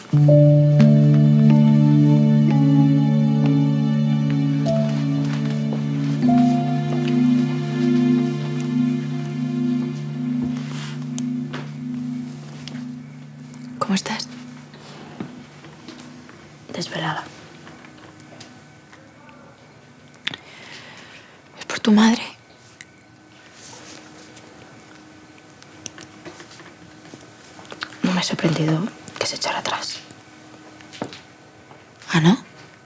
¿Cómo estás? Desvelada. ¿Es por tu madre? No me ha sorprendido que se echara atrás. ¿Ah, no?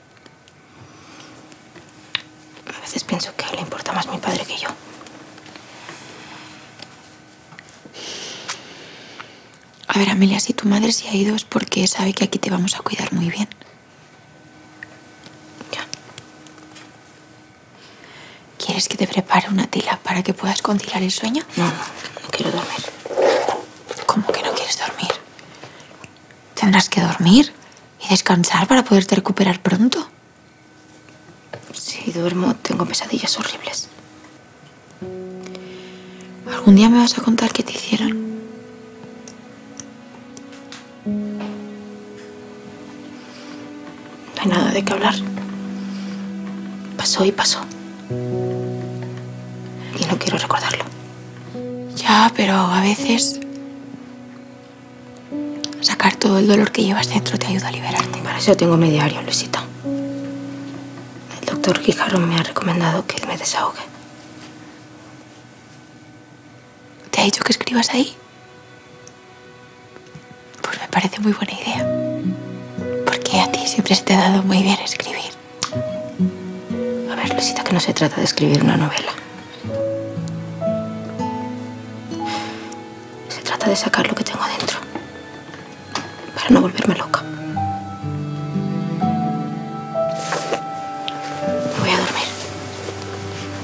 A veces pienso que le importa más mi padre que yo. A ver, Amelia, si tu madre se ha ido es porque sabe que aquí te vamos a cuidar muy bien. Ya. ¿Quieres que te prepare una tila para que puedas conciliar el sueño? No quiero dormir. ¿Cómo que no quieres dormir? Tendrás que dormir y descansar para poderte recuperar pronto. Si duermo, tengo pesadillas horribles. ¿Algún día me vas a contar qué te hicieron? No hay nada de qué hablar. Pasó y pasó. Y no quiero recordarlo. Ya, pero a veces sacar todo el dolor que llevas dentro te ayuda a liberarte. Para eso tengo mi diario, Luisita. El doctor Guijarro me ha recomendado que me desahogue. ¿Te ha dicho que escribas ahí? Pues me parece muy buena idea. Porque a ti siempre se te ha dado muy bien escribir. A ver, Luisita, que no se trata de escribir una novela. Se trata de sacar lo que tengo dentro. Para no volverme loca. Me voy a dormir.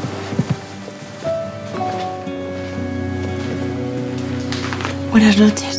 Buenas noches.